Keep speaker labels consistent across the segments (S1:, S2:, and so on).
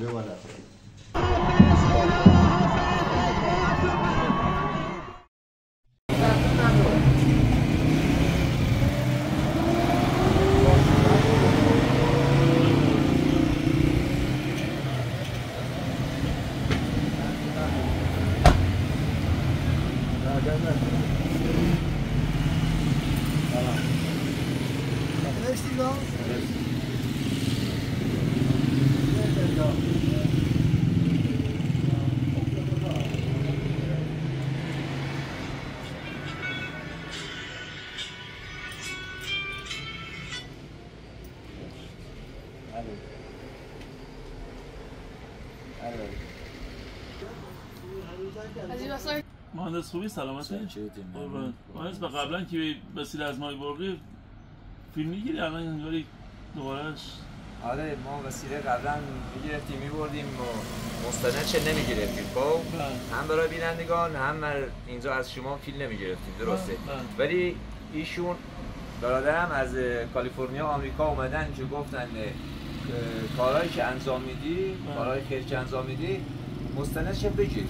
S1: بالا.
S2: مهندس خوبی سلامتی؟ مهندس با قبلا که وسیله از مای برقی فیلم میگیری الان انگاری دوبارهش؟
S3: آره ما وسیله قبلا میگرفتیم میبردیم و مستند چه نمیگرفتیم خب هم برای بینندگان هم اینجا از شما فیلم نمیگرفتیم درسته ولی ایشون برادرم از کالیفرنیا آمریکا اومدن که گفتن کارهایی که انجام میدی کارهای خیر که انجام میدی مستندش بگیر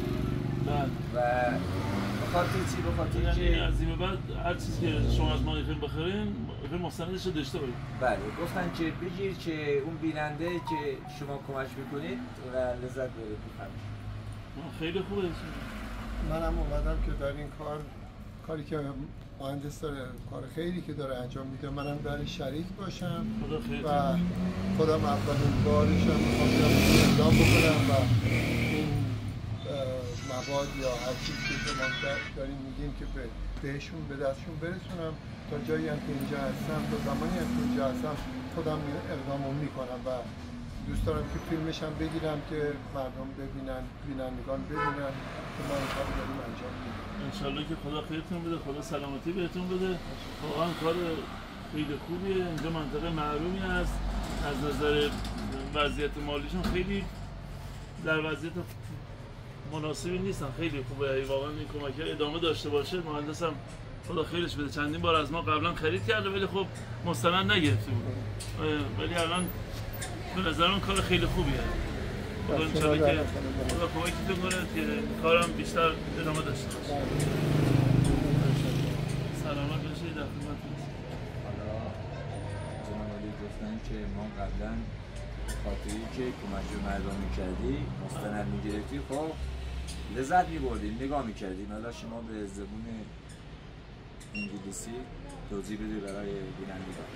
S3: و بخاطر
S2: که از این بعد هر چیزی که شما از ما فیلم بخرین فیلم مستندش رو داشته باشید.
S3: بله گفتن که بگیر که اون بیننده که شما کمک میکنید و لذت ببرید بفرمایید.
S2: خیلی خوبه.
S4: منم اومدم که در این کاری که مهندس داره کار خیلی که داره انجام میده منم در شریک باشم و خودم اولین بارشم میخوام اعلام بکنم و این مواد یا هر چیزی که شما داریم میگیم که بهشون به دستشون برسونم تا جایی هم که اینجا هستم تا زمانی هم که اینجا هستم خودم اقدامو میکنم و دوست دارم که فیلمش هم بگیرم که مردم ببینن بینندگان ببینن که ما این کار داریم انجام میدیم.
S2: انشالله که خدا خیرتون بده خدا سلامتی بهتون بده واقعا کار خیلی خوبیه اینجا منطقه معلومی هست از نظر وضعیت مالیشون خیلی در وضعیت مناسبی نیستن خیلی خوبه واقعا این کمک ادامه داشته باشه مهندسم خدا خیرش بده چندین بار از ما قبلا خرید کرده ولی خب مستند نگرفته بود ولی الان به نظرم کار خیلی خوبیه خدا انشالله که خدا کمکتون کنه که کارم بیشتر ادامه داشته باشه سلامت باشید در خدمتتون
S3: حالا جناب علی گفتن که ما قبلا خاطری که کمک به مردم میکردی مستند میگرفتی خب لذت میبردیم نگاه میکردیم حالا شما به زبون انگلیسی توضیح بده برای بینندگان.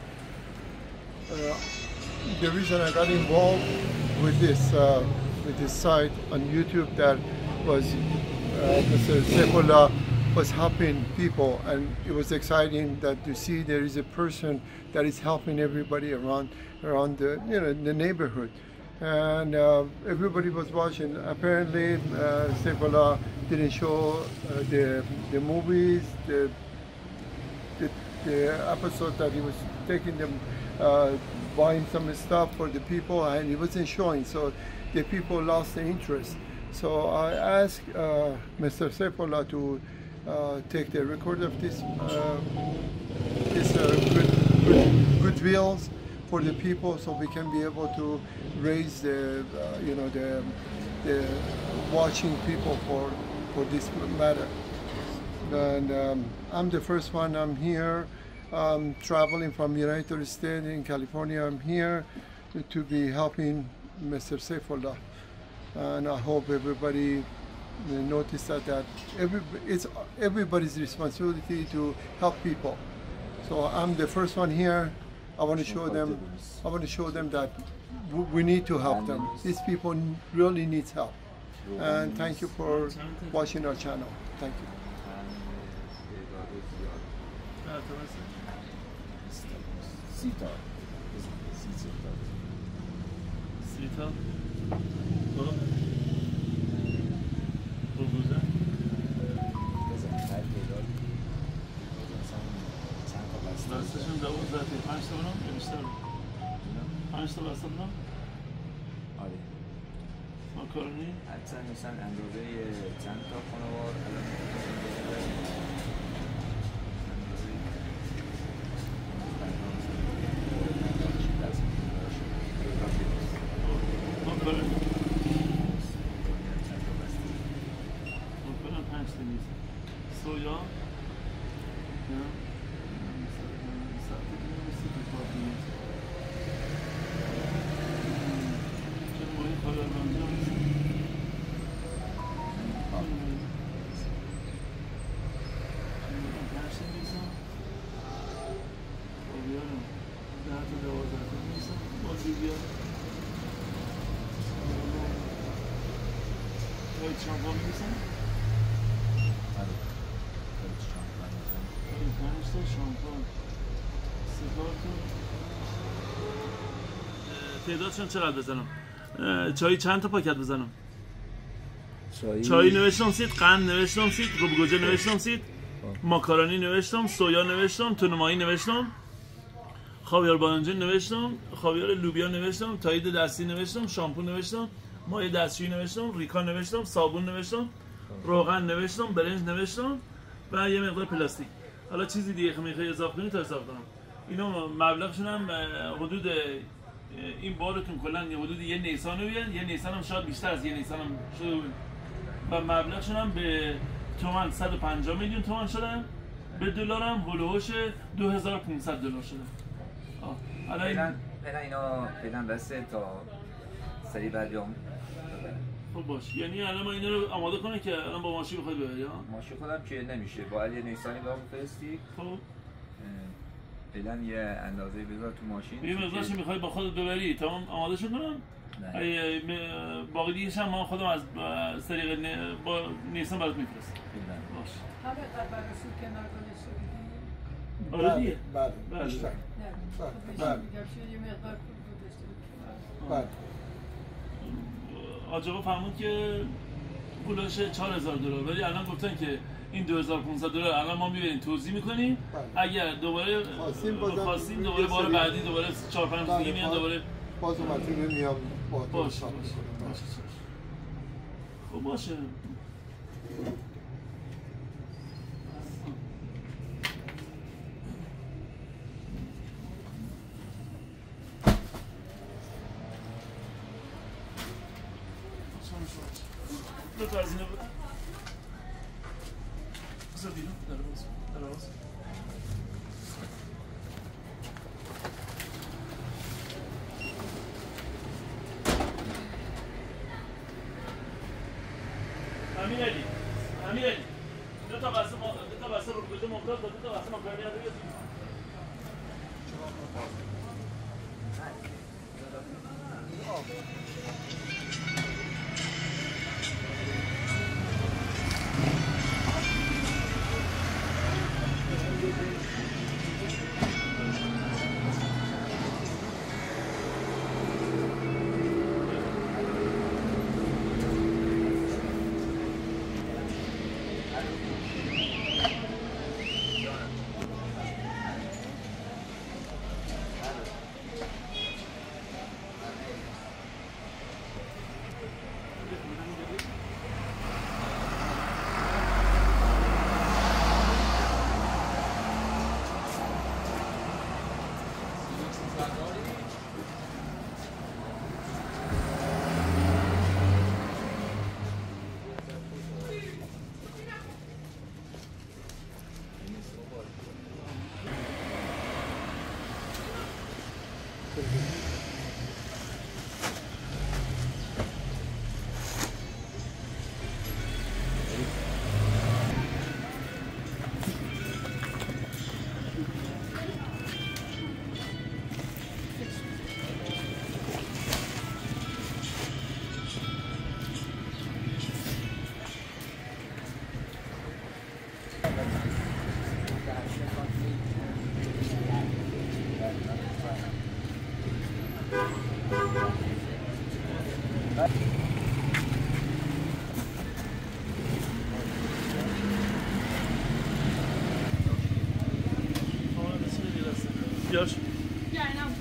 S4: The reason I got involved with this site on YouTube that was Mr. Saifullah was helping people and it was exciting that to see there is a person that is helping everybody around the neighborhood and everybody was watching. Apparently Saifullah didn't show the movies, the episode that he was taking them buying some stuff for the people and he wasn't showing, so the people lost the interest. So I asked Mr. Saifullah to take the record of this goodwills for the people, so we can be able to raise the the watching people for this matter. And I'm the first one. I'm here. I'm traveling from United States in California. I'm here to be helping Mr. Saifullah, and I hope everybody notice that it's everybody's responsibility to help people. So I'm the first one here. I want to show them. I want to show them that we need to help them. These people really need help. And thank you for watching our channel. Thank you.
S3: Sita.
S2: دستشون 12 تا 5 تا برام بیشتر 5 تا واسطم
S3: آره
S2: ماکارونی
S3: حتما مثلا اندازه چند تا خانوار
S2: چای شامپان می‌ریزن؟ شامپان سیگارتون تعدادشون چقدر بزنم؟ چای چند تا پاکت بزنم؟ چای نوشتم سید، قند نوشتم سید، روبگوجه نوشتم سید، ماکارونی نوشتم، سویا نوشتم، تون ماهی نوشتم، خاویار بادمجون نوشتم، خاویار لوبیا نوشتم، تایید دستی نوشتم، شامپو نوشتم، مایع دستشویی نوشتم، ریکا نوشتم، صابون نوشتم، روغن نوشتم، برنج نوشتم و یه مقدار پلاستیک. حالا چیزی دیگه که میخوای اضافه کنی تا اضافه کنم. اینا مبلغشون هم حدود این بارتون کلا حدود یه نیسان بیان، یه نیسان هم شاید بیشتر از یه نیسان هم شده بود و مبلغشون هم به تومان 150 میلیون تومان شدن، به دلار هم هولوش 2500 دلار شده. حالا
S3: اینا فعلا بسه تا سری بعد بیام.
S2: خب باش، یعنی الان ما اینا رو آماده کنه که الان با ماشین بخوای ببری ها؟
S3: ماشین خودم که نمیشه، باید یه نیسانی با فرستی.
S2: خب
S3: فعلا یه اندازه بذار تو ماشین.
S2: یه مقدارش میخوای با خودت ببری تمام آماده شد کنم؟ نه. باقی دیگه‌ش هم ما خودم از طریق با نیسان برات میفرستم. باش.
S1: همه بررسی کنار گذاشته بودی؟
S2: آره دیگه.
S4: بله. بیشتر. بله.
S1: یه مقدار گذاشته
S4: بله.
S2: آجاقا فرمود که پولش 4000 دلار، ولی الان گفتن که این 2500 دلار الان ما میبریم توضیح میکنیم، اگر دوباره خواستیم دوباره بار بعدی دوباره 4-5 روز دیگه میان دوباره
S4: باز اومدیم میام با تو
S2: باشه. خب باشه. دو تا از اینا بود. بذار بیرون در باز. امیر علی دو تا بسته رو بده ممتاز با دو تا بسته ماکارونی رو بیاد. Josh?
S1: Yeah, I know.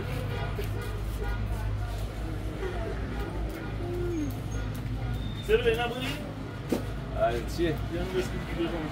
S2: سر به نبودی؟
S3: آره چیه؟
S2: یه بسکوت دیگه کنم.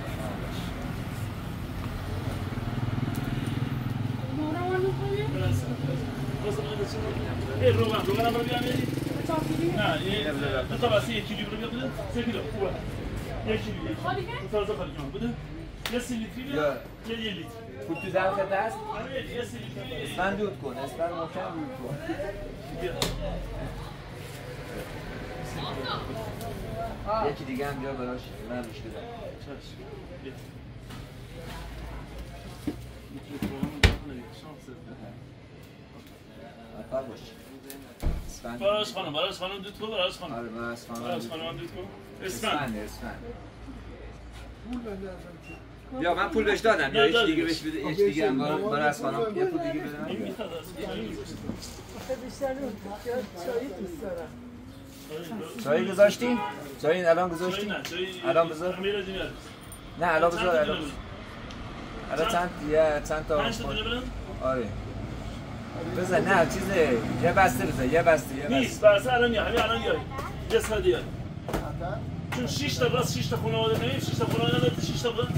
S2: روغن هم رو بیامیدی؟ نه دو تا بسته 1 کیلو رو بیا بده 3 کیلو خوبه 1 کیلو تازه خالی کنم بده یه 3 لیتری بیا یه لیتر
S3: پول تو دلخت هست؟
S2: یه 3 لیتری
S3: اسفند دود کن اسفند محکم دود کن یکی دیگه هم بیا براش من روش بدم
S2: چشم
S3: موفق باش
S2: براش خانم دود کن براش خانم
S3: آره براش خانم
S2: دود کن
S3: اسفند بیا من پول بهش دادم یا هیچ دیگه بهش بده هیچ دیگه هم برای از خانم یه پول دیگه بدم
S1: بیشتر چایی دوست دارم.
S3: چایی گذاشتی؟ چایی الان گذاشتی؟ الان بذار نه الان بذار الان چند تا
S2: 5 تا دونه بدم؟
S3: آره بذار نه چیزه یه بسته بذار یه بسته
S2: نیست بسته الان میاد همین الان میاد یه ساعت دیگه چون 6 تا راست 6 تا خانواده نمیم 6 تا خانواده نداره 6 تا بود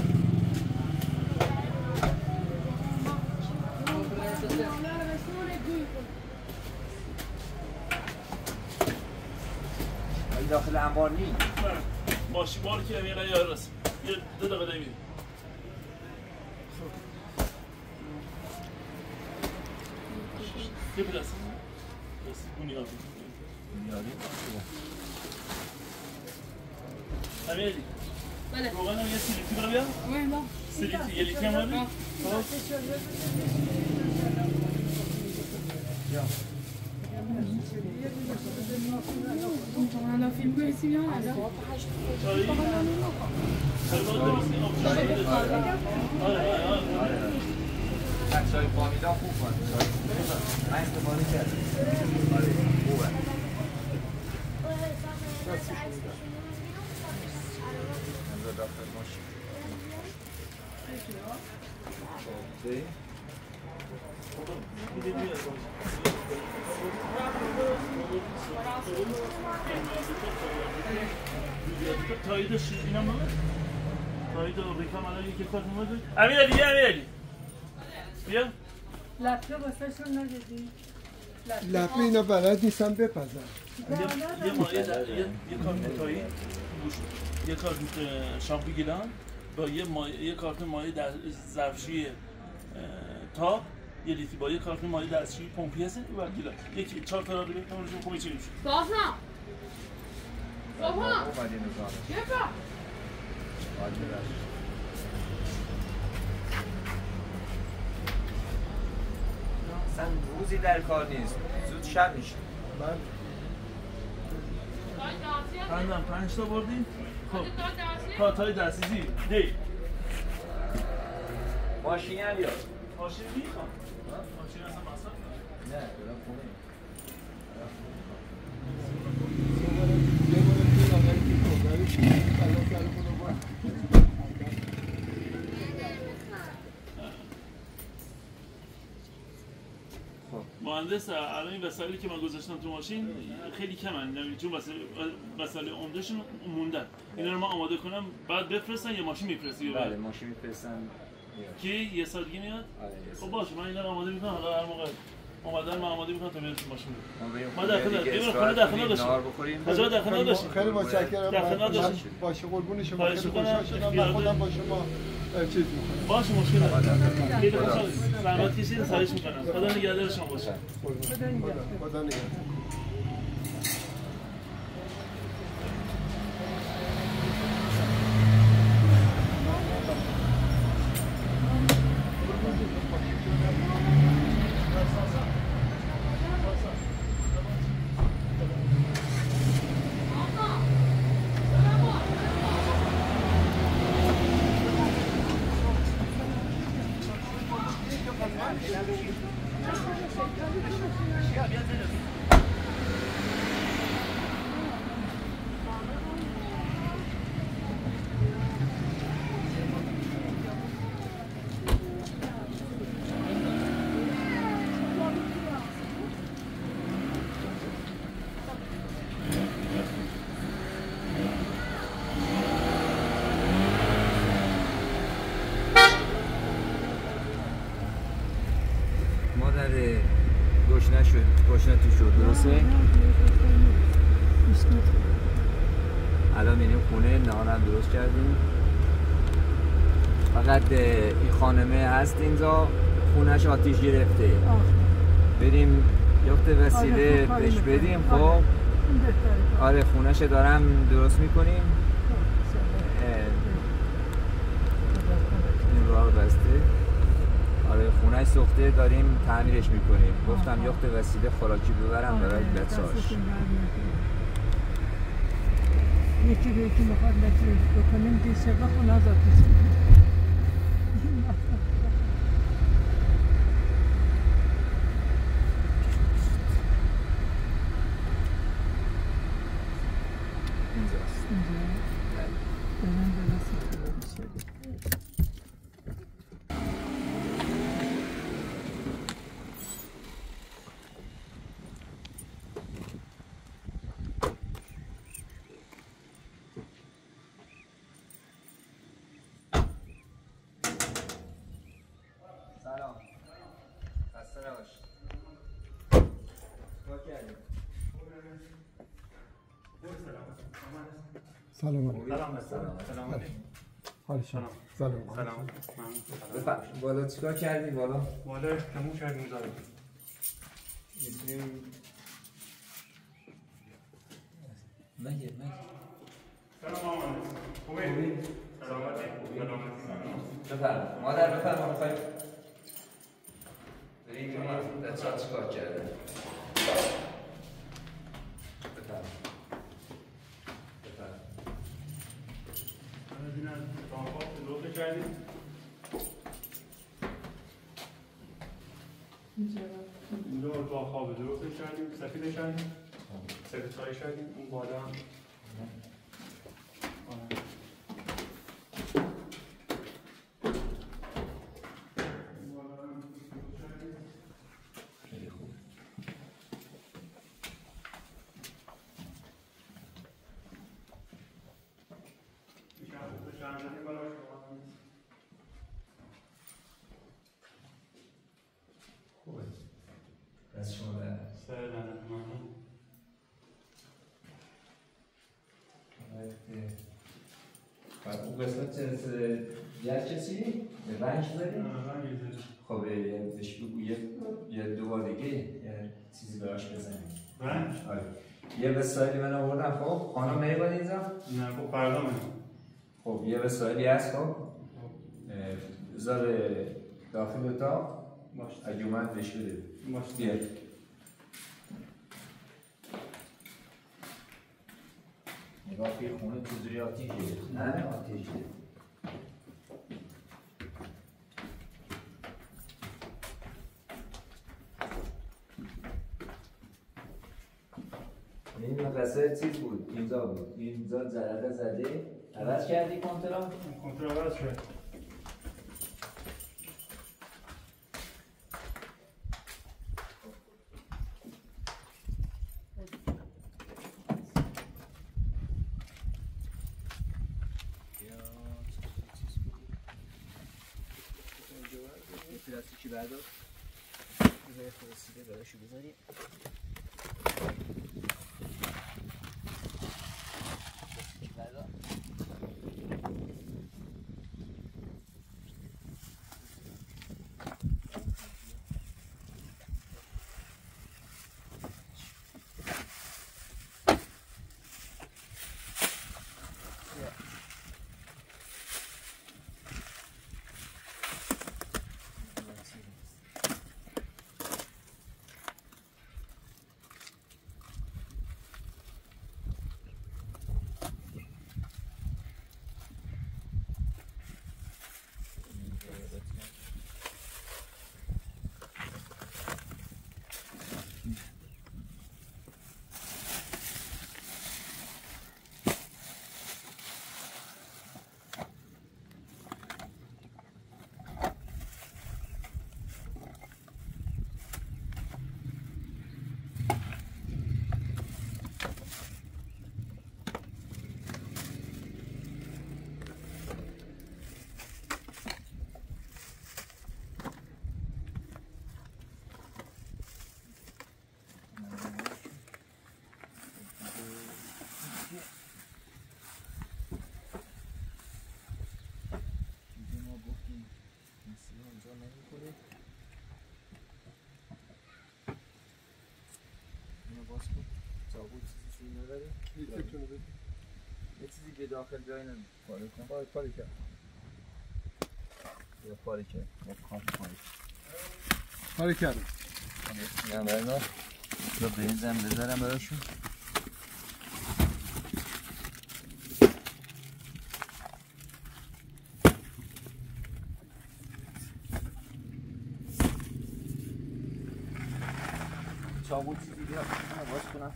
S3: این داخل انبار نی
S2: ماشین بار که همین قیار راست یه 2 دقیقه دیگه یه پلاس بنیادی امیری
S5: بله
S2: روغن هم یه 3 لیتری برو بیا
S5: نه
S2: 3 لیتری یه لیتری هم برو
S5: الان فیلم گویسی میان الان
S3: چای فامیلا خوب کن من استفاده کردم آره خوبه داخل ماشین
S2: تایید اینم بود تایید ریکام الان یکی کارت اومد امیرعلی بیا
S1: لطمه واسهشون ندادی؟
S4: لطمه اینا بلد نیستم بپزن
S2: یه مایه یه کارت تایید یه کارت شامپو گیلان با یه کارت مایه در ظرفشویی تاپ یه لیتری با یه کارت مایه دستشویی پمپی هست و گیلان یکی 4 تا رو بگم روشون خوبی چی میشه
S5: بابا
S3: اومدی نظامش
S5: یکا
S3: اصلا روزی در کار نیست زود شب میشه
S2: بندم 5 تا بردیم خب کارتای دستیزی دی
S3: ماشین هم بیار
S2: ماشین میخوام ماشین اصلا مصرف
S3: نه برم خونه
S2: مهندس الان این وسایلی که من گذاشتم تو ماشین خیلی کمن چون وسایل عمدهشون موندن اینا رو من آماده کنم بعد بفرستن یا ماشین میفرستی
S3: بله ماشین میفرستن
S2: کی یه سال دیگه میاد خب باشه من اینا رو آماده میکنم حالا هر موقع اومدن من آماده میکنم تا برسیم ماشین ما در خونه داخل باشیم کجا داخل باشیم
S4: خیلی متشکرم باشه قربون شما خیلی خوشحال شدم من خودم با شما چیز میکنم
S2: باشه مشکل نداره خیلی خوشحال زحمت کشید خواهش میکنم خدا نگهدار شما باشه
S4: خدا نگهدار
S3: گشنتون شد درسته؟ الان میریم خونه نهارم درست کردیم فقط این خانمه هست اینجا خونش آتیش گرفته بریم یخت وسیله بهش بدیم خب آره خونش دارم درست میکنیم این راه بسته آره خونش سوخته داریم تعمیرش میکنیم گفتم یخت وسیله خوراکی ببرم برای بچه‌هاش
S1: یکی رو یکی میخواد لطفی بکنیم که سبق و نزد
S4: سلام علیکم. حال شما. سلام.
S3: بالا چیکار کردی بالا؟
S6: بالا تموم کردیم دارم.
S3: مگه.
S6: سلام آمان. خوبی؟ سلامتی.
S3: بفرم. مادر بفرم میخوای. بریم بچه‌ها چیکار کرده؟
S6: اینجا با خواب درستش کردیم سفیدش کردیم سفیدش کردیم اون بالا هم
S3: خیلی خوب خوبه دست شما در اون قسمت چیزی؟ رنگ زدی؟ خب بهش بگو یه دو بار دیگه یه چیزی براش بزنیم
S6: رنگ؟
S3: آره یه وسایلی من آوردم خب خانم نیومد اینجا؟
S6: نه خب پردامه
S3: خب یه وسایلی هست خب بذار داخل اتاق اگه اومد بهش بده بیا نگاه توی خونه چجوری آتیشه نه آتیشه این مقصر چیز بود اینجا بود اینجا زرده زده عوض کردی کنترل؟
S6: کنترل عوض شد
S3: پلاستیکی بردار بذاری پلاستیکی براشو بذاری پلاستیکی بردار چاقو چیزی نداری؟
S4: یکیتونو بده.
S3: یه چیزی به داخل جای نمی پاره کن.
S4: پاره کرد.
S3: یا پاره کرد. یا
S4: پاره کردم.
S3: نه برای یا بنزم بذارم براشون. چاقو چیزی بیا باز کنم.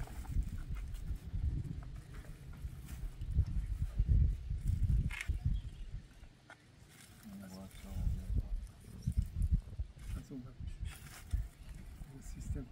S4: سیستم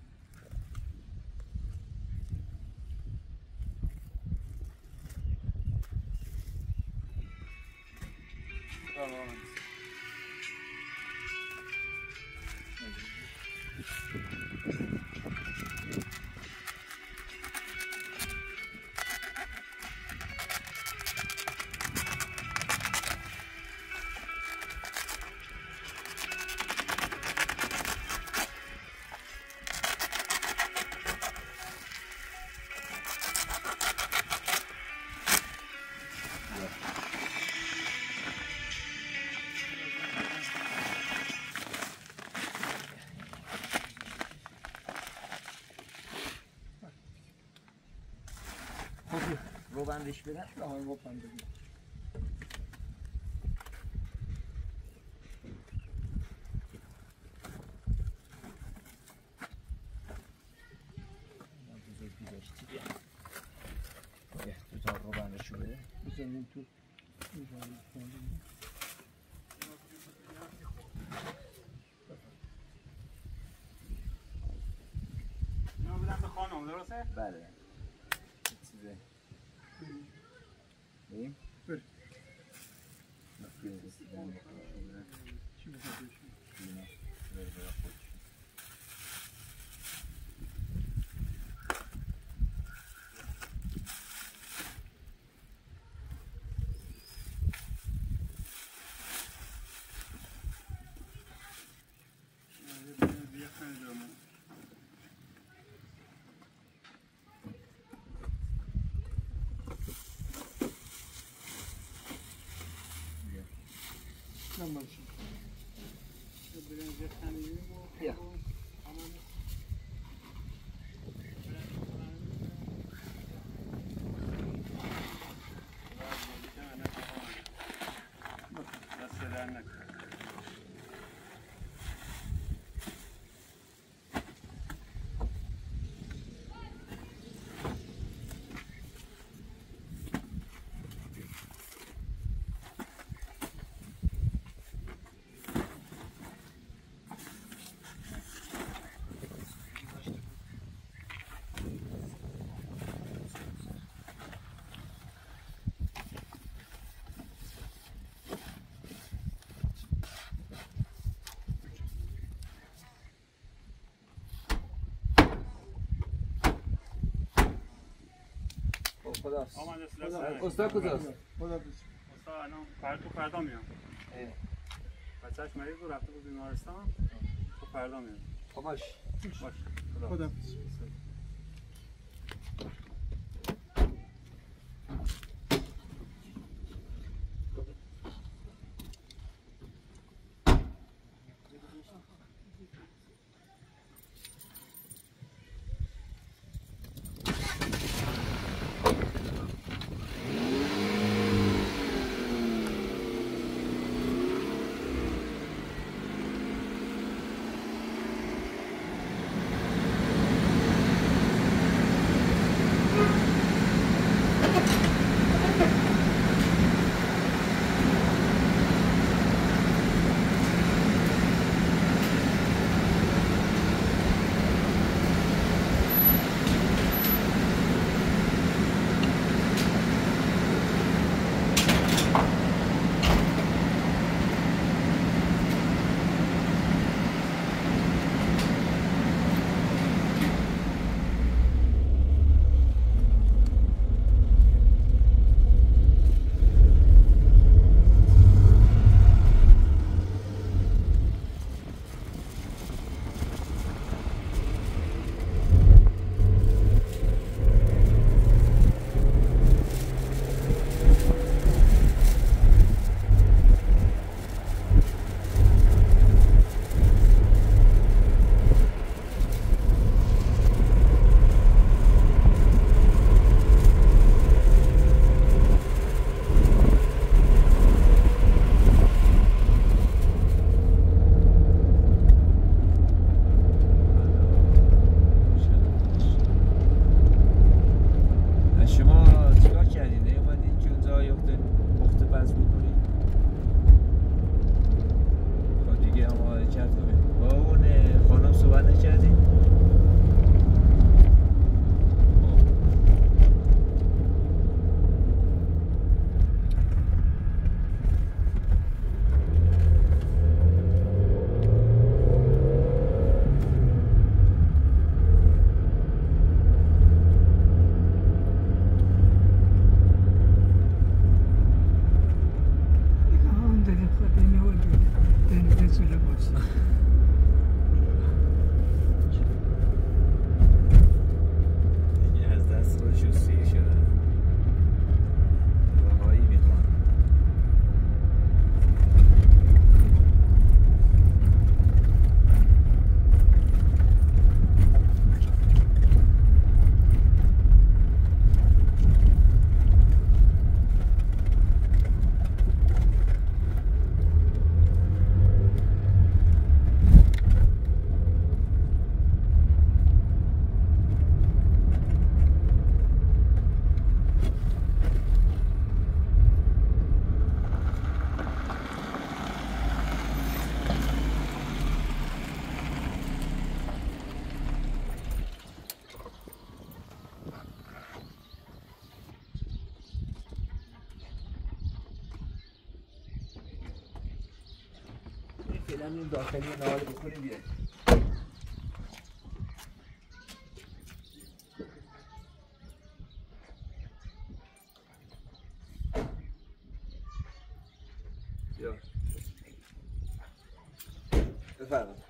S3: رو بندش بدن؟
S4: رو بند بدن.
S3: تو تا رو بندشو بده
S4: بزنیم تو
S6: اینو بدم به خانم درسته؟
S3: بله چیزه بریم؟
S4: بریم.
S3: چی بخواد بشون؟
S4: بیا.
S3: خداحافظ.
S6: استاد
S3: کجاست؟
S4: خداحافظ.
S6: استاد الان فردا میام. بچه‌اش مریض بود رفته بود بیمارستان. تو فردا میام.
S3: خب باش.
S4: خداحافظ.
S3: فعلا این داخلی نهار بکنیم بیایم. بیا بفرمایید.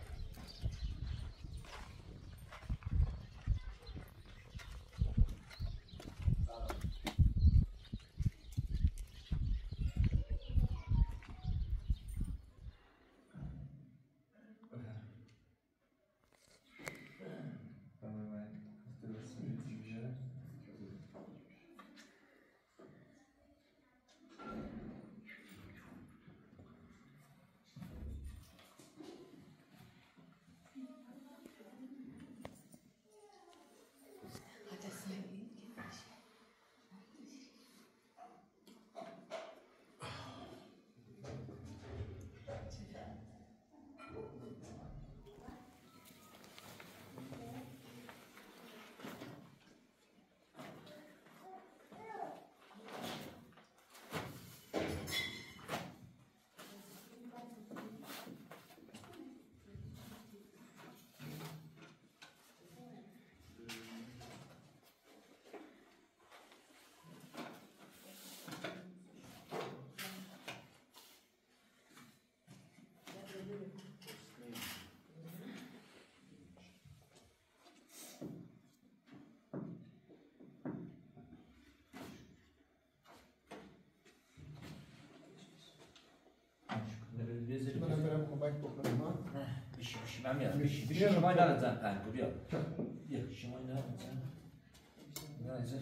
S4: منم برم کمک بکنم ها؟
S3: بیشی من میام بیشی شما نرد زن پنکو بیا شما نرد زن نه ازش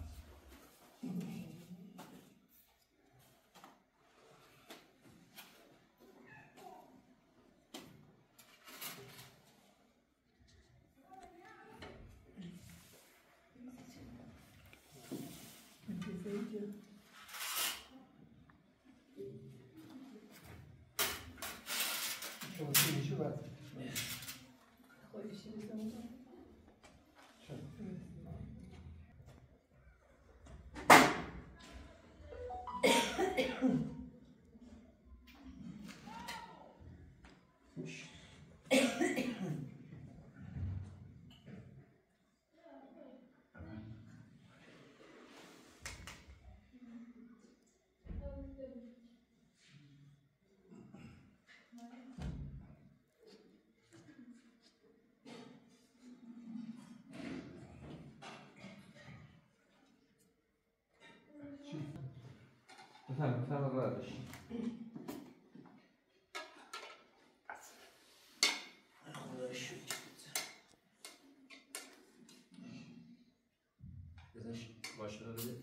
S3: بفهم باید باشی خدا شکر بزنش باشه رو بده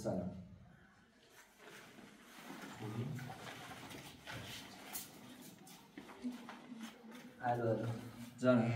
S3: سلام. الو جانم.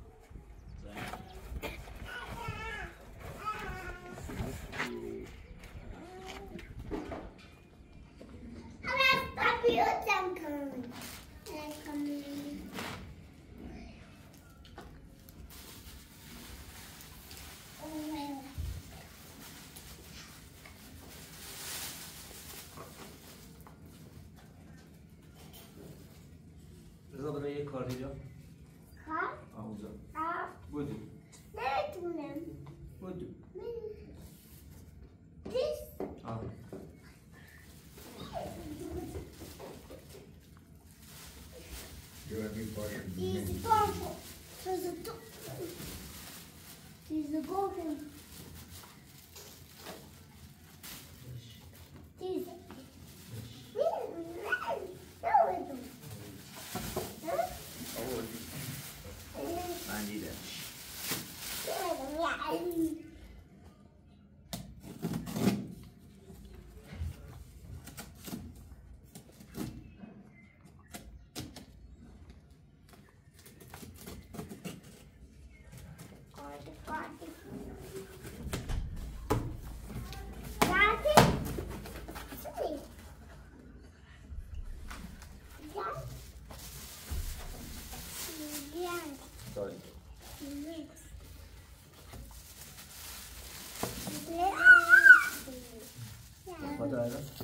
S3: رضا برای یک کار دیجا؟ ها؟ اونجا بودو
S7: نمیتونم
S3: بودو
S7: دیس Diese Bombe. Diese Bombe. Diese.
S3: من دیدم. Sorry. What are you?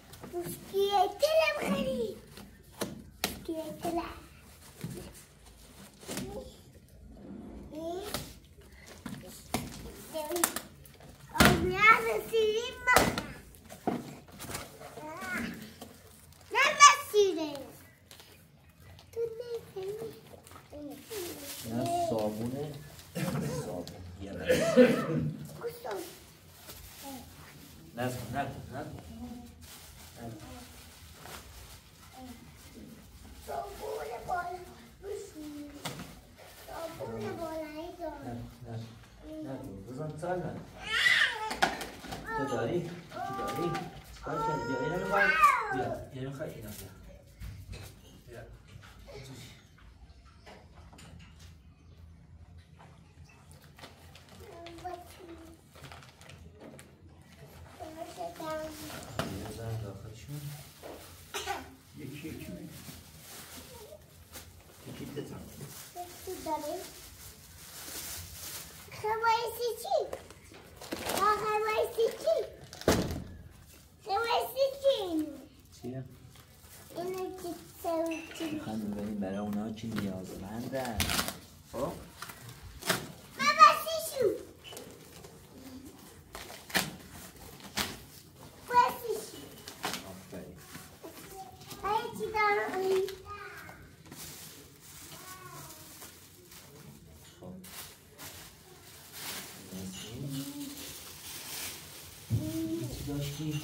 S3: صابونه صابون یه نزد
S7: صابونه بالا صابونه بالایی دار
S3: بزن سال من تو داری؟ چی داری؟ چکار کردی؟ بیا اینو میخوای؟ بیا اینو میخوای؟ اینو بیا یکی میگه یکی دتم
S7: داری؟ خوایسی چی؟ خوایسی چی؟ خوایسی چی؟
S3: چیه؟
S7: اینو که سوچی
S3: میخوایم ببینیم برای اونا چی نیازمندن خب؟ داشتی؟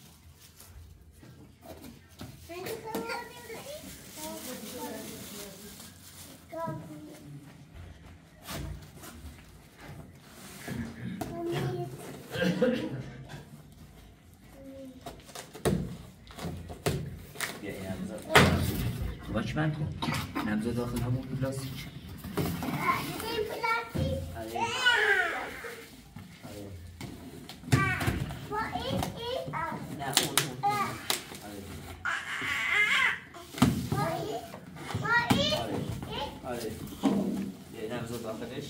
S3: بیا این همزاد واچمن کن همزاد داخل همون پلاستیک
S7: این پلاستیک
S3: آره
S7: با این
S3: نه اون آره بیا این همزاد داخلش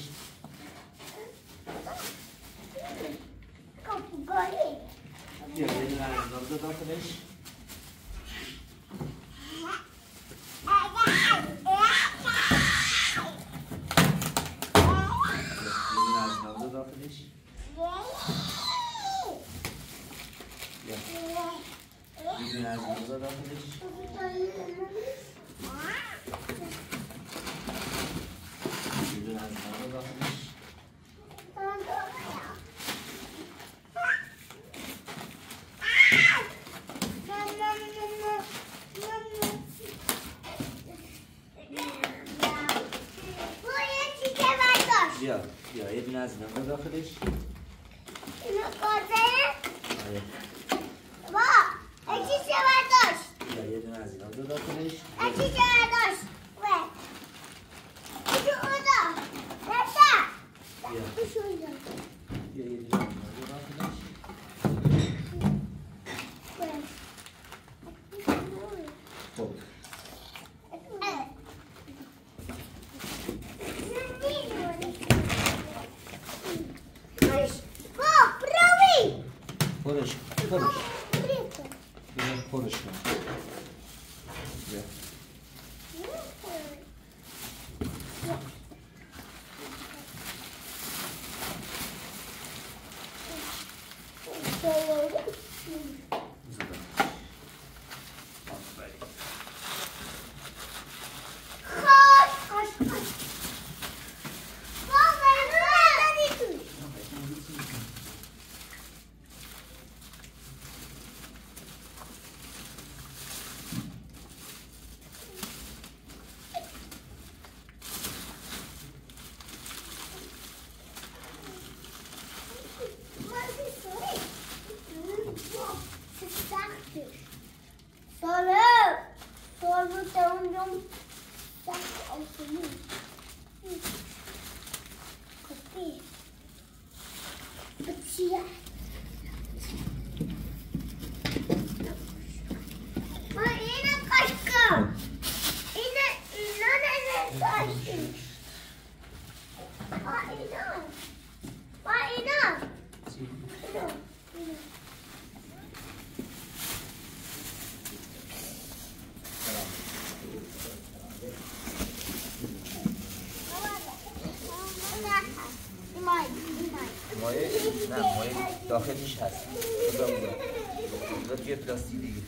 S3: بیا این همزاد داخلش میدونی از موزا داخلش میدونی از موزا داخلش بیا یه دونه از موزا داخلش
S7: اینو کازه با اکی چه برداشت
S8: یه دونه از اینا دو داخلش
S7: اکی چه برداشت اکی اودا رفتا بشو اینا
S8: یه دونه دو داخلش خب پرش پرش کن مایه داخلیش هست بذار توی پلاستیک دیگه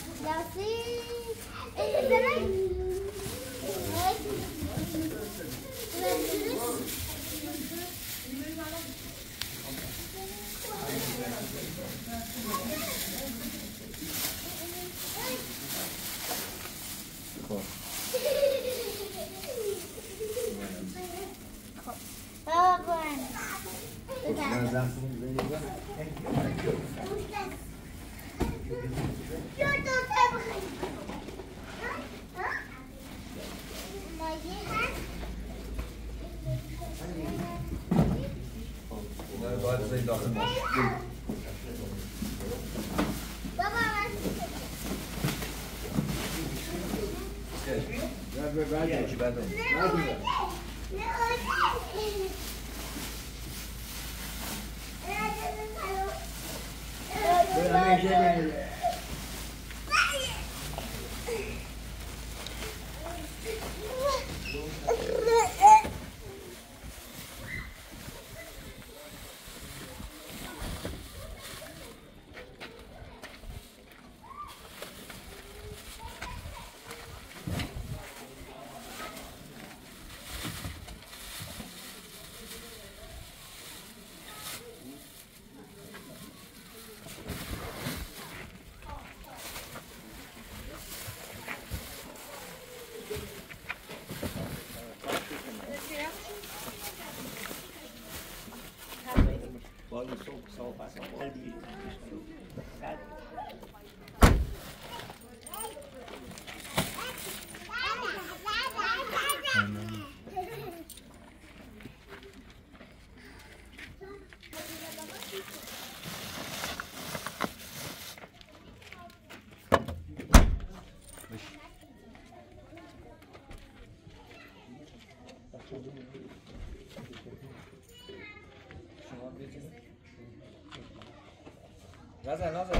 S8: نزن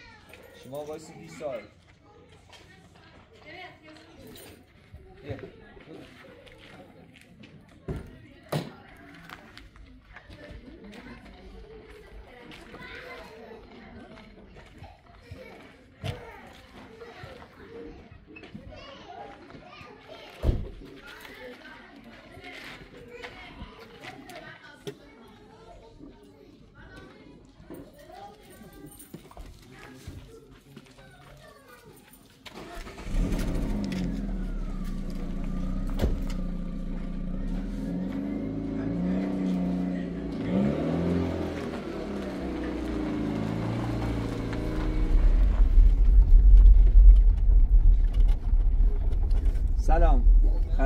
S8: شما وایسی 20 سال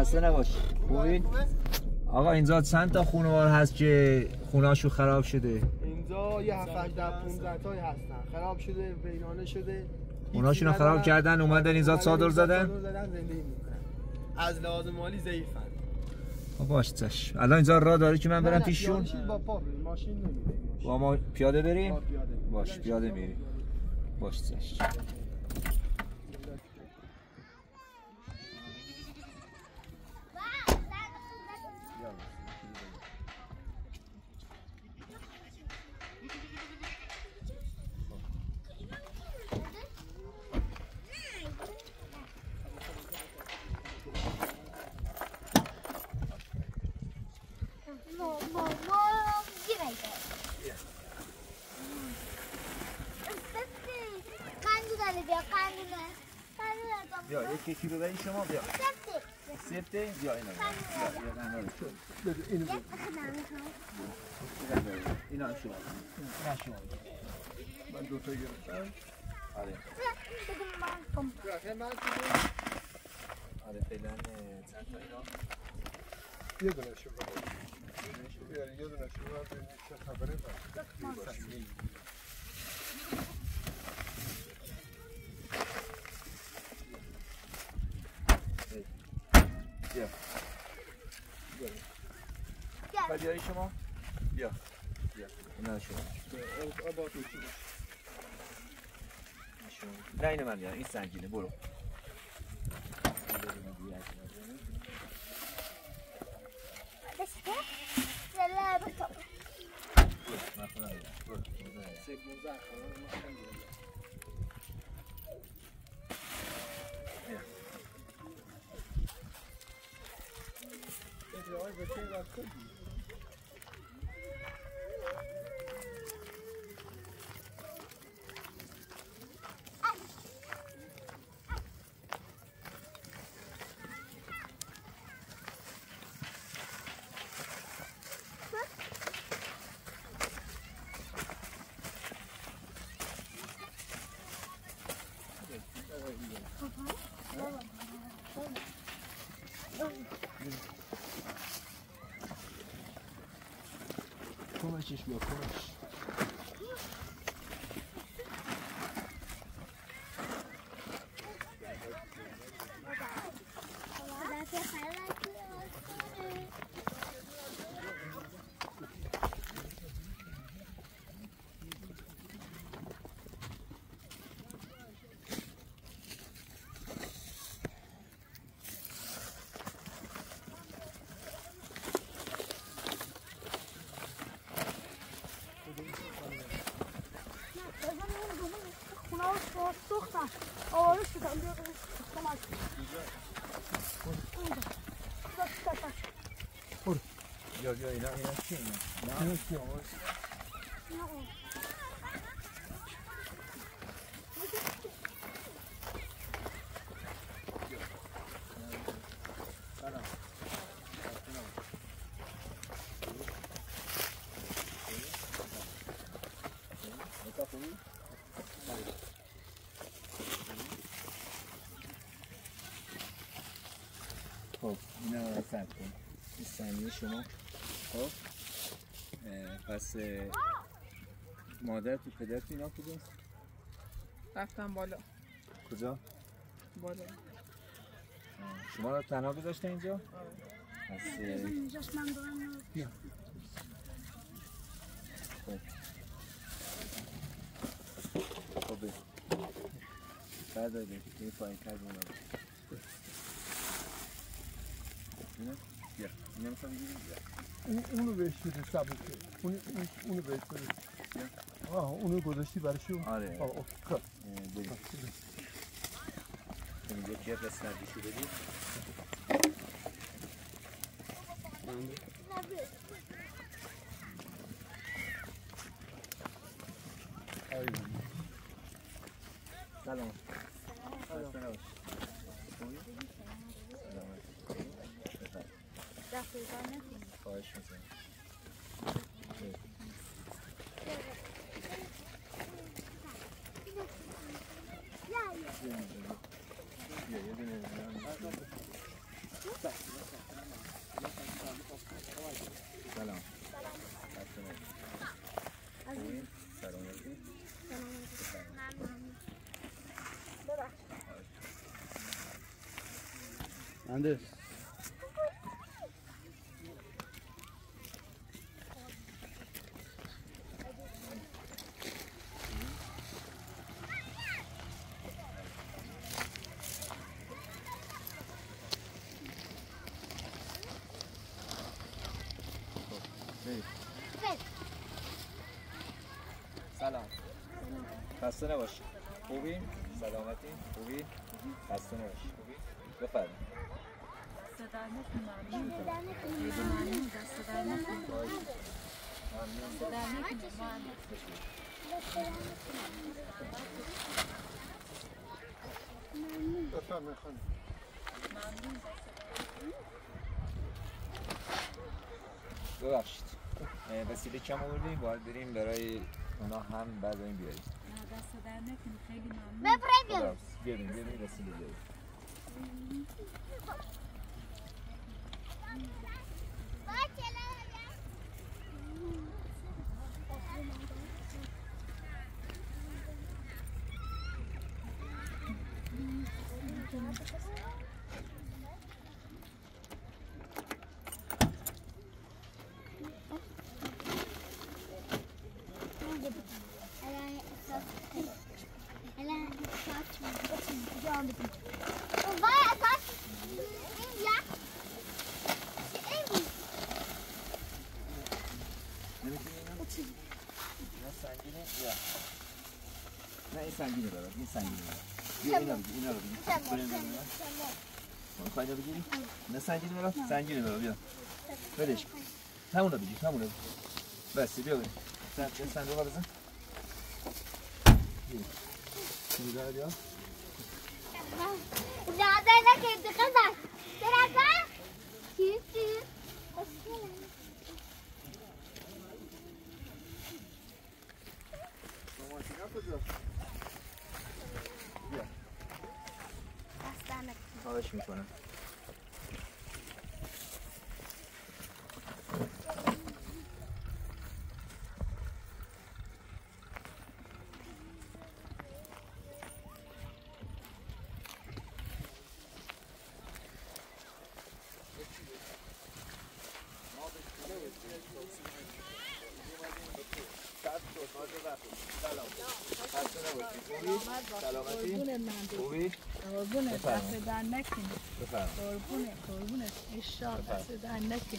S3: خسته نباش. خوبین؟ آقا اینجا چند تا خانوار هست که خونه‌هاشون خراب شده؟
S9: اینجا یه 7 تا 15 تایی هستن. خراب شده، ویرانه شده.
S3: خونه‌هاشون رو خراب کردن، اومدن اینجا چادر زدن؟
S9: زندگی میکنن. از لحاظ مالی ضعیفن.
S3: باش چش. الان اینجا راه داره که من برم پیششون؟
S9: با پا بریم، ماشین نمیره.
S3: با ما پیاده بریم؟
S9: پیاده.
S3: باش پیاده میریم. باش چش. بیا یکی کیلو بدی شما بیا سفته بیا اینا اینا شما
S4: من دو تا گرفتم.
S3: آره فعلا چند تا اینا
S4: یه دونه شو یه دونه شو ببینید چه خبره
S3: بیا بعد بیایی شما بیا اینا شما نه اینو من بیارم این سنگینه برو کمشش بیا کمش بیا اینا چی اینا چی خب اینا رو رسد کن این سنگی شما خب پس مادر تو پدر تو اینا کدوم؟
S1: رفتم بالا.
S3: کجا؟
S1: بالا.
S3: شما رو تنها گذاشته اینجا؟ پس
S7: اینجاست من دارم
S3: بیا خب بردارده این پایین کرد بیا اینو میخوام بگیریم بیا
S4: اونو بهش بده سبکه اونو بهش بده اونو گذاشتی برشون؟
S3: آره
S4: خب
S3: بریم یکی از سردیشو بدیم سلام سلام خواهش میکنم سلام.
S9: مهندس
S3: سلام. خسته نباشی. خوبی؟ سلامتی؟ خوبی؟ خسته نباشی. خوبی؟ بفرمایید.
S4: بفرمایید خانم.
S3: ببخشید. وسیله کم آوردیم باید بریم برای اونا هم بعد این بیاریم.
S5: دست در نکنی خیلی ممنون.
S3: بیاریم وسیله بیاریم. نه این سنگینه برات، این سنگینه برات. بیا اینا رو بگیر. میخوای اینو بگیری؟ نه سنگینه برات، سنگینه برات بیا. بدش. همونو بگیر، همونو. بس بیا بریم. صندوق رو بزن. بیا. بیا.
S7: زیاده نکن دقیقه. درسته؟ چی؟
S3: ماشینا کجا؟ بیا.
S7: دستانه.
S3: خواهش میکنم. خوبی؟
S1: قربونه دست در نکنی.
S3: بفرمایید.
S1: قربونه اشار دست در نکنی.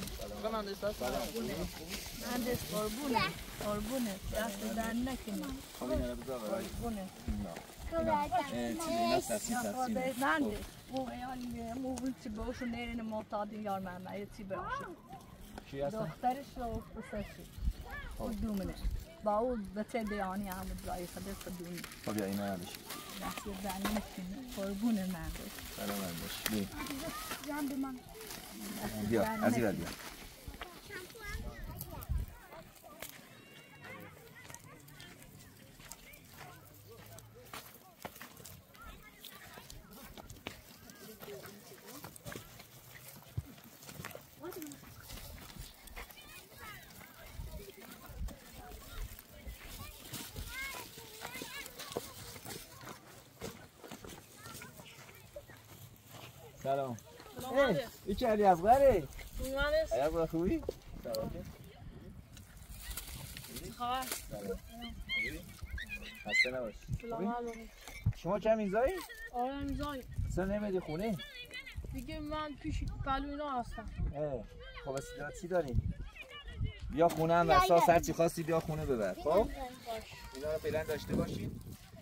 S1: مهندس قربونه دست در نکنی.
S3: خب اینا رو بذار برای
S1: قربونه
S3: اینا تفصیل
S1: مهندس اون چی باشون نیرین معتادین یار مرمه چی باشه
S3: کی هستن؟
S1: دخترش رو پسرشی او دومنه با او بچه دیانی هم برای خودت دومنه
S3: خب بیا اینا رو بشی
S1: دست در نکنی قربونه مهندس
S3: سلام باش
S7: جان بمان.
S3: بیا از این بیا سلام. این چه علی اصغره؟
S5: مهندس
S3: علی خوبی؟
S5: خبر
S3: خسته نباشی.
S5: سلام علیکم.
S3: شما چه میزایی؟
S5: آره میزایی.
S3: اصلا نمیدی خونه؟
S5: دیگه من پیش پلو اینا هستم.
S3: خب اصلا چی داریم؟ بیا خونه هم اساس هر چی خواستی بیا خونه ببر. خب؟ اینا رو فعلا داشته باشین.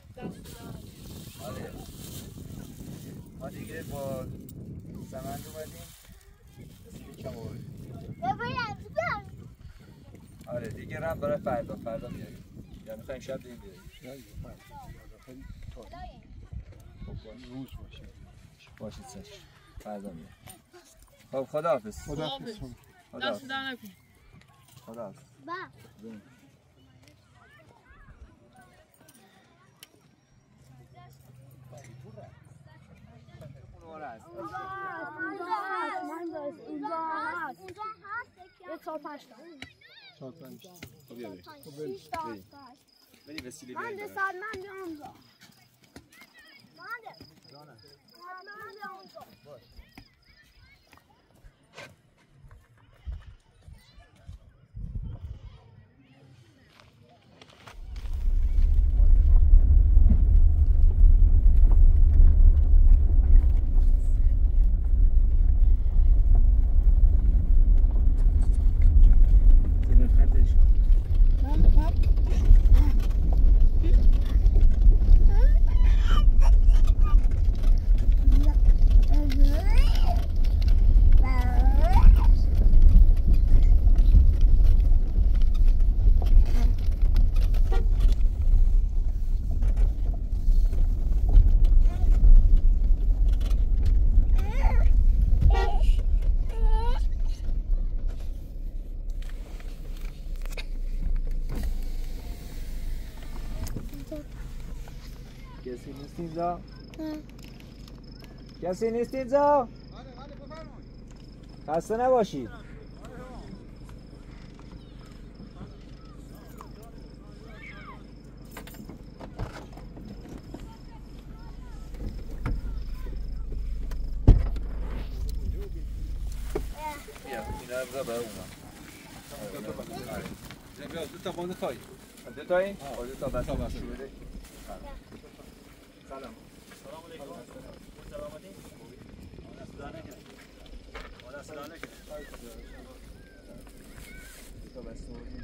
S3: آره. ما دیگه با سمند اومدیم. کم آوردیم. آره دیگه رم برای فردا میاریم. یا میخوایم شب بریم بیاریم.
S4: روز باشه.
S3: باشید سش. فردا میاریم. خب خداحافظ.
S4: خداحافظ.
S5: دست در نکن.
S3: خداحافظ.
S7: اونجا هست یه 4-5 تا
S4: 4-5 تا.
S3: خب بیا بریم.
S7: 6 تا هست.
S3: بریم وسیله
S7: من
S3: بریم.
S7: ده ساعت من بیام اونجا من بیام اونجا
S3: کسی نیست اینجا؟ کسی نیست اینجا؟ خسته نباشید. بیا اینا رو بذار برای اونا. بیا دو تا باند تایی. دو تایی؟ دو تا بس شو بده. سلام. سلام علیکم. سلامتی. سلام. تو بس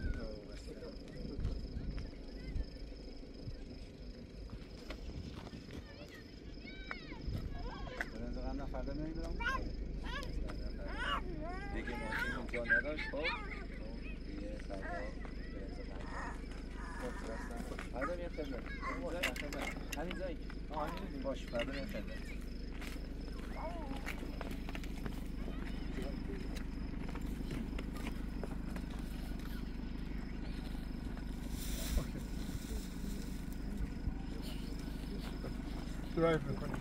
S3: فردا نمیدونم دیگه ماشین اونجا نداشت خب دیگه فردا میاد خدمت همین جایی همین باش فردا میاد خدمت
S4: درایو میکنیم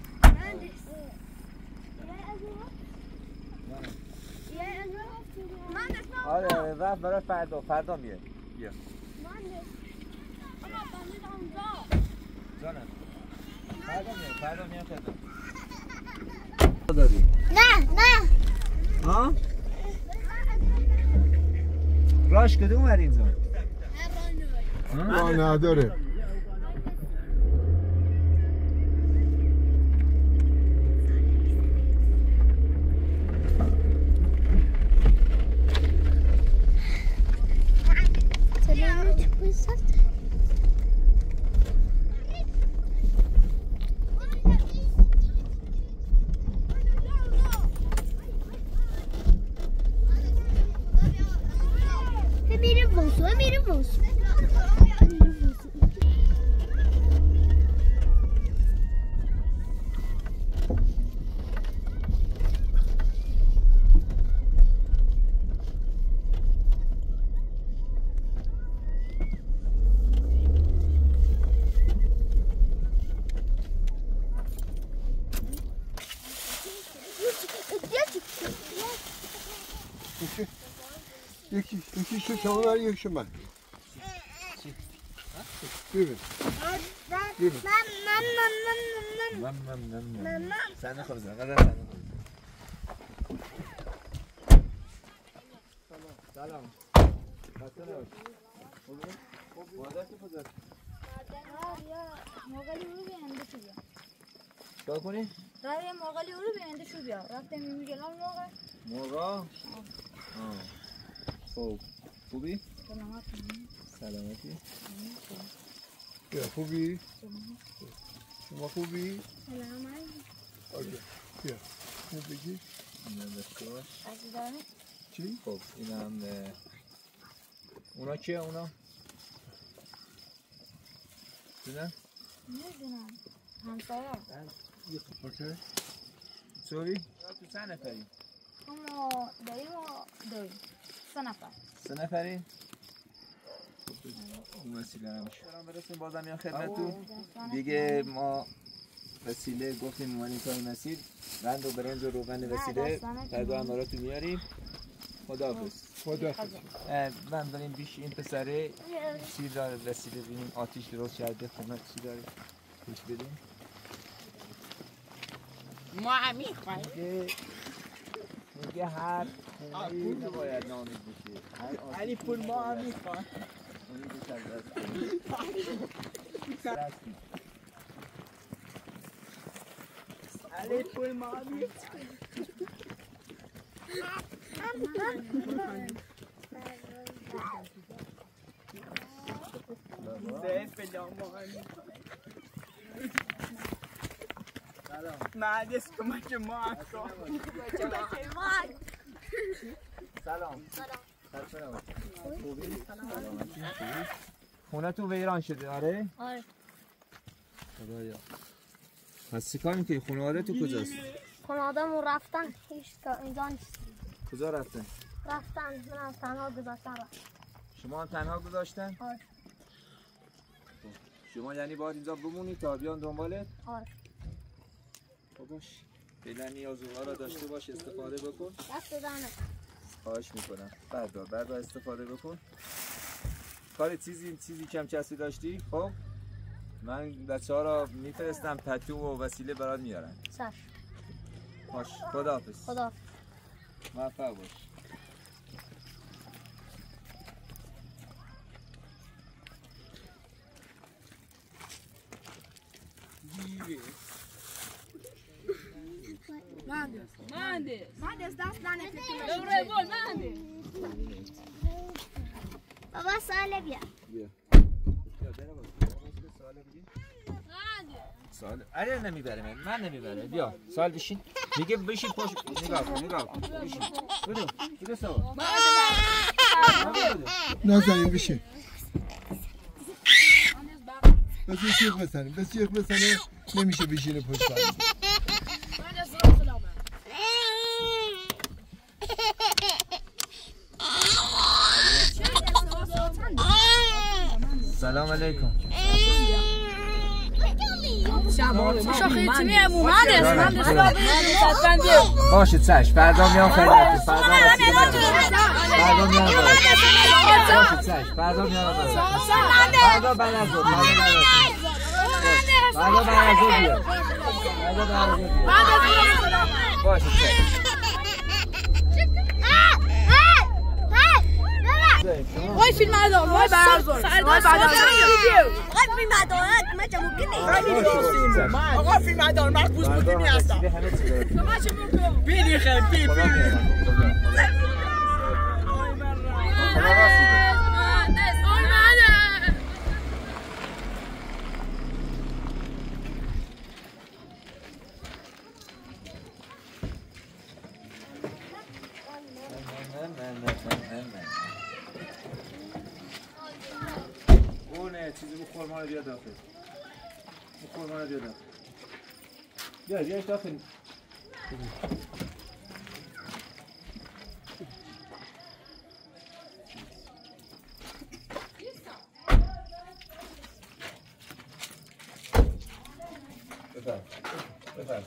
S3: آره رفت برای فردا میاد بیا جانم فردا میاد خدمت دادی
S7: نه
S3: ها راش کدوم ور اینجا
S4: راه نداره یکی شو شما بر یک شما ببین
S3: سنه خب زن قدر سنه سلام خسته نباشید مادرت کجاست
S7: موقعی رو بیانده شو بیا
S3: چیکار کنی؟
S7: رای موقعی رو بیانده شو بیا رفتم میگلم
S3: موقع خب خوبی؟ سلامتی
S4: بیا خوبی؟ شما خوبی؟
S7: سلامتی
S4: بیا اینو بگی
S3: اینم بسکاش
S4: چی؟
S3: خب اینم اونا کیه اونا؟ دیدن؟
S7: نمیدونم همسایه
S4: اوکی
S3: چوری؟ تو چند نفری؟
S7: اما دایی 3 نفر
S3: 3 نفری؟ اون وسیله نمیشه برسیم بازم یا خدمتون دیگه ما وسیله گفتیم اومدیم تا این مسیر قند و برنج و روغن وسیله بعد هم براتون میاریم. خداحافظ.
S4: خداحافظ.
S3: من بریم بیش این پسره چی داره وسیله ببینیم آتیش درست کرده خونه چی داره پیش بدیم.
S10: ما هم میخوایم
S3: میگه هر خونه‌ای نباید نامید بشه.
S10: علی پول ما هم میخوایم. علی پول ما هم میخوایم. مهندس کمک ما
S3: سلام. خونه تو ویران شده آره؟
S7: آره.
S3: خدایا. پس چیکار میکنی؟ خانواده تو کجاست؟
S7: خانواده‌مون رفتن هیچ تا اینجا نیست.
S3: کجا رفتن؟
S7: رفتن منم تنها گذاشتن.
S3: شما هم تنها گذاشتن؟
S7: آره.
S3: شما یعنی باید اینجا بمونی تا بیان دنبالت؟
S7: آره.
S3: خب باش. فعلا نیازها را داشته باش استفاده بکن.
S7: دست دهنه.
S3: خواهش میکنم. بردار استفاده بکن. کار چیزی کم چسبی داشتی؟ خب من بچه‌ها را میفرستم پتو و وسیله برات میارن.
S7: چشم.
S3: باش. خداحافظ.
S7: خداحافظ.
S3: موفق باش.
S5: مهندس دست دهنه دوره بول مهندس.
S7: بابا ساله بیا.
S3: سال علی نمیبره من نمیبره بیا سال بشین میگه بشین پشت نگاه کن بشین بدو سوا
S4: نازنین بشین بس جیغ بزنه نمیشه بشینه پشت سر
S3: سلام علیکم باشه چشم فردا میام خیلیت فردا میام باشه چشم فردا میام فردا بعد از ظهر باشه چشم
S5: وای فیلم ندار وای بردار وای
S7: فیلم ندار من چه ممکنه
S10: آقا فیلم ندار من پوست بودی هستم بیدی خیلی بی
S3: چیزی رو خورما رو بیاد داخل خورما رو بیاد داخل بیایش داخل بفرم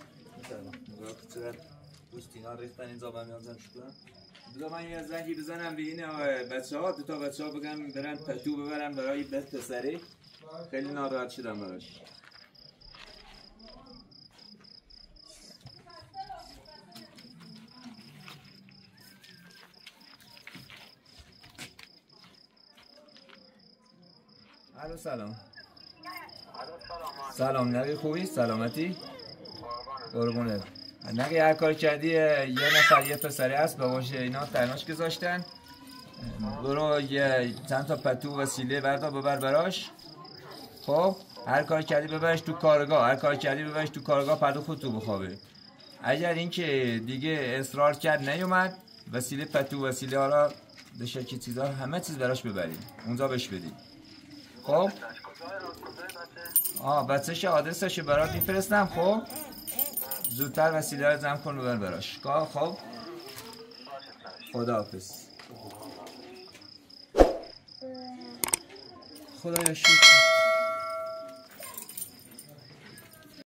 S3: دوستینا ریختن اینجا من میانزم شکنم بذار من یه زنگی بزنم به این بچه‌ها دو تا بچه‌ها بگم برن پتو ببرن برای پسری خیلی ناراحت شدم براش الو سلام سلام نگه خوبی سلامتی قربونت نگه هر کار کردی یه نفر یه پسری هست باباش اینا تنهاش گذاشتن برو یه چند تا پتو وسیله بردار ببر براش خب هر کار کردی ببرش تو کارگاه پردو خود تو بخوابه اگر اینکه دیگه اصرار کرد نیومد وسیله پتو وسیله ها را دشکی چیزا همه چیز براش ببرید اونجا بهش بدید خب بچه‌ش آدرسش برات میفرستم خب زودتر وسیله رو جمع کن ببر براش خب خداحافظ خدایا شکر